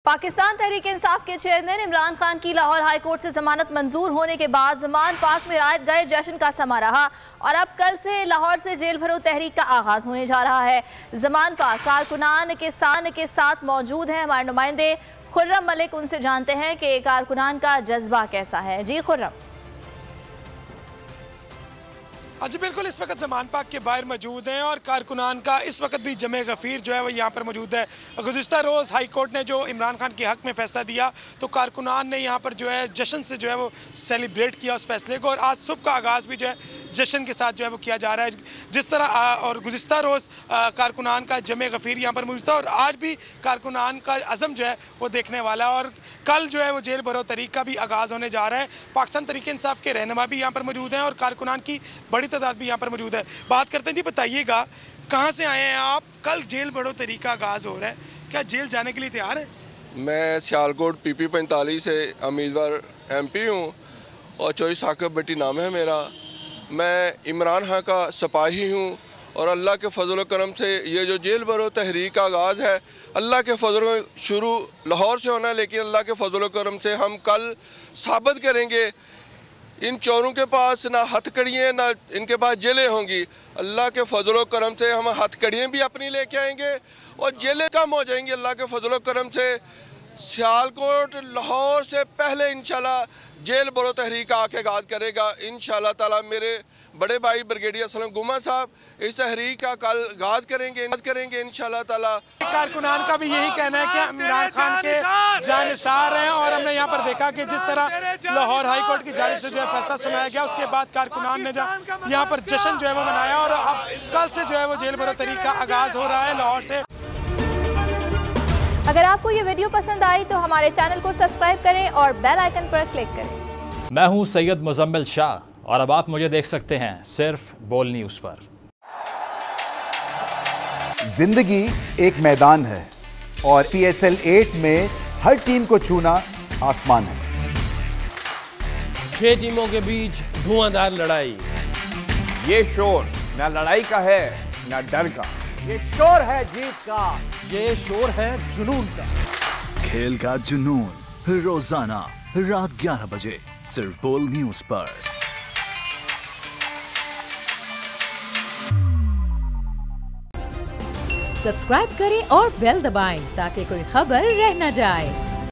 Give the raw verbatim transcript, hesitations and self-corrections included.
पाकिस्तान तहरीक इंसाफ के चेयरमैन इमरान खान की Lahore high court से जमानत मंजूर होने के बाद जमान पाक में रात गए जश्न का समा रहा और अब कल से लाहौर से जेल भरो तहरीक का आगाज होने जा रहा है। जमान पाक कारकुनान के साथ के साथ मौजूद हैं हमारे नुमाइंदे खुर्रम मलिक। उनसे जानते हैं कि कारकुनान का जज्बा कैसा है। जी खुर्रम। जी बिल्कुल, इस वक्त जमान पाक के बाहर मौजूद हैं और कारकुनान का इस वक्त भी जमे गफ़ीर जो है वो यहाँ पर मौजूद है। गुज़िश्ता रोज़ हाई कोर्ट ने जो इमरान खान के हक़ में फ़ैसला दिया तो कारकुनान ने यहाँ पर जो है जश्न से जो है वो सेलिब्रेट किया उस फैसले को, और आज सुबह का आगाज़ भी जो है जश्न के साथ जो है वो किया जा रहा है। जिस तरह आ, और गुज़िश्ता रोज़ कारकुनान का जमे गफ़ीर यहाँ पर मौजूद था और आज भी कारकुनान का अज़म जो है वो देखने वाला है, और कल जो है वो जेल भरो तहरीक का भी आगाज़ होने जा रहा है। पाकिस्तान तहरीक इंसाफ के रहनुमा भी यहाँ पर मौजूद हैं और कारकुनान की बड़ी तादाद भी यहाँ पर मौजूद है। बात करते हैं जी, बताइएगा कहाँ से आए हैं आप? कल जेल भरो तहरीक का आगाज़ हो रहा है, क्या जेल जाने के लिए तैयार है? मैं सियालकोट पी पी पैंतालीस से उम्मीदवार एम पी हूँ और चौधरी साकिब भट्टी नाम है मेरा। मैं इमरान खान का सिपाही हूँ और अल्लाह के फजल करम से ये जो जेल भरो तहरीक का आगाज़ है, अल्लाह के फजल शुरू लाहौर से होना है, लेकिन अल्लाह के फजल करम से हम कल साबित करेंगे इन चोरों के पास ना हथकड़ियाँ ना इनके पास जेलें होंगी। अल्लाह के फजल करम से हम हथकड़ियाँ भी अपनी लेके आएंगे और जेलें कम हो जाएंगी अल्लाह के फजल करम से। सियालकोट लाहौर से पहले इंशाल्लाह जेल भरो तहरीक का आके आगाज़ करेगा इंशाल्लाह ताला। मेरे बड़े भाई ब्रिगेडियर सलम गुमा साहब इस तहरीक का कल आगाज़ करेंगे करेंगे इंशाल्लाह ताला। कारकुनान का भी यही कहना है कि इमरान खान के जानिसार हैं, और हमने यहाँ पर देखा कि जिस तरह लाहौर हाई कोर्ट की जानिब से जो है फैसला सुनाया गया उसके बाद कारकुनान ने यहाँ पर जश्न जो है वो मनाया और अब कल से जो है वो जेल भरो तहरीक का आगाज़ हो रहा है लाहौर से। अगर आपको ये वीडियो पसंद आई तो हमारे चैनल को सब्सक्राइब करें और बेल आइकन पर क्लिक करें। मैं हूं सैयद मुजम्मिल शाह और अब आप मुझे देख सकते हैं सिर्फ बोल न्यूज़ पर। जिंदगी एक मैदान है और पी एस एल एट में हर टीम को छूना आसमान है। छह टीमों के बीच धुआंधार लड़ाई। ये शोर न लड़ाई का है न डर का, ये शोर है जीत का, ये शोर है जुनून का। खेल का जुनून रोजाना रात ग्यारह बजे सिर्फ बोल न्यूज़ पर। सब्सक्राइब करें और बेल दबाएं ताकि कोई खबर रह न जाए।